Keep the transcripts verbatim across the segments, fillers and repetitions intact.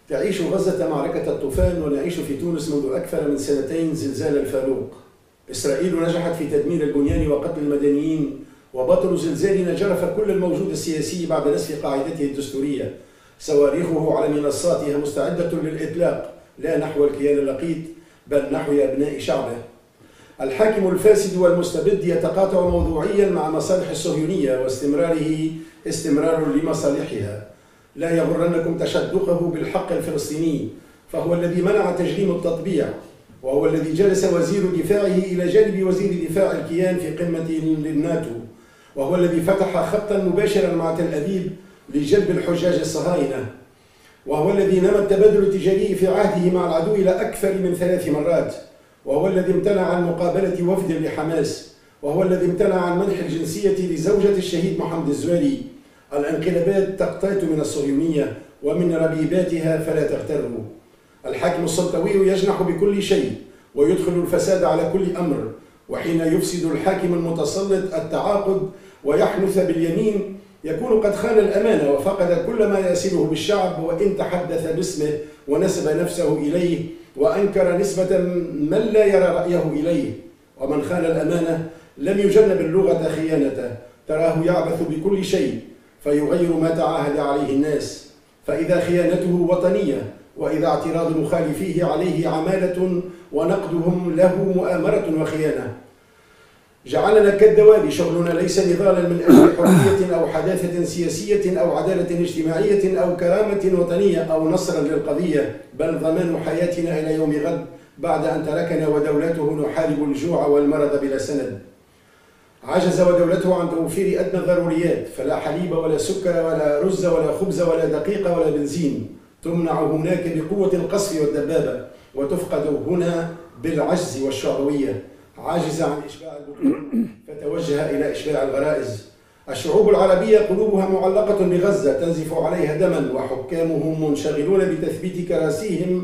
تعيش غزة معركة الطوفان، ونعيش في تونس منذ أكثر من سنتين زلزال الفاروق. إسرائيل نجحت في تدمير البنيان وقتل المدنيين، وبطل زلزالنا جرف كل الموجود السياسي بعد نسف قاعدته الدستورية. صواريخه على منصاتها مستعدة للإطلاق، لا نحو الكيان اللقيط بل نحو أبناء شعبه. الحاكم الفاسد والمستبد يتقاطع موضوعيا مع مصالح الصهيونية، واستمراره استمرار لمصالحها. لا يغرنكم تشدقه بالحق الفلسطيني، فهو الذي منع تجريم التطبيع، وهو الذي جلس وزير دفاعه إلى جانب وزير دفاع الكيان في قمة للناتو، وهو الذي فتح خطا مباشرا مع تل أبيب لجلب الحجاج الصهاينة، وهو الذي نمى التبادل التجاري في عهده مع العدو إلى أكثر من ثلاث مرات، وهو الذي امتنع عن مقابلة وفد لحماس، وهو الذي امتنع عن منح الجنسية لزوجة الشهيد محمد الزواري. الانقلابات تقتات من الصهيونية ومن ربيباتها فلا تغتروا. الحاكم السلطوي يجنح بكل شيء ويدخل الفساد على كل أمر، وحين يفسد الحاكم المتسلط التعاقد ويحنث باليمين يكون قد خان الأمانة وفقد كل ما يصله بالشعب، وإن تحدث باسمه ونسب نفسه إليه وأنكر نسبة من لا يرى رأيه إليه. ومن خان الأمانة لم يجنب اللغة خيانته، تراه يعبث بكل شيء فيغير ما تعاهد عليه الناس. فإذا خيانته وطنية، وإذا اعتراض مخالفيه عليه عمالة، ونقدهم له مؤامرة وخيانة. جعلنا كالدواب، شغلنا ليس نضالا من أجل حرية أو حداثة سياسية أو عدالة اجتماعية أو كرامة وطنية أو نصرا للقضية، بل ضمان حياتنا إلى يوم غد بعد أن تركنا ودولته نحارب الجوع والمرض بلا سند. عجز ودولته عن توفير أدنى الضروريات، فلا حليب ولا سكر ولا رز ولا خبز ولا دقيق ولا بنزين. تمنع هناك بقوة القصف والدبابة، وتفقد هنا بالعجز والشعبوية. عاجز عن إشباع البطون فتوجه إلى إشباع الغرائز. الشعوب العربية قلوبها معلقة بغزة تنزف عليها دما، وحكامهم منشغلون بتثبيت كراسيهم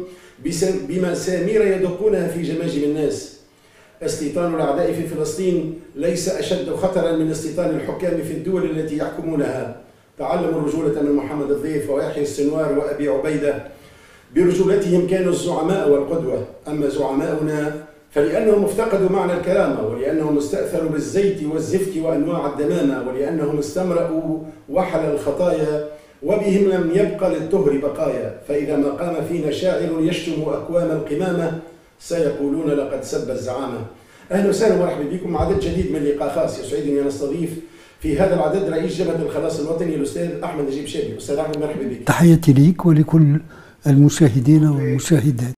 بمسامير يدقونها في جماجم الناس. استيطان الأعداء في فلسطين ليس أشد خطرا من استيطان الحكام في الدول التي يحكمونها. تعلموا الرجولة من محمد الضيف ويحيى السنوار وأبي عبيدة، برجولتهم كانوا الزعماء والقدوة. أما زعماؤنا فلأنهم افتقدوا معنى الكرامة، ولأنهم استأثروا بالزيت والزفت وأنواع الدمامة، ولأنهم استمرأوا وحل الخطايا، وبهم لم يبق للطهر بقايا. فإذا ما قام فينا شاعر يشتم أكوام القمامة سيقولون لقد سب الزعامة. أهلا وسهلا ومرحبا بكم، عدد جديد من لقاء خاص. يسعدني أن أستضيف في هذا العدد رئيس جبهة الخلاص الوطني الأستاذ أحمد نجيب شابي. أستاذ أحمد، مرحبا بك. تحياتي ليك ولكل المشاهدين والمشاهدات.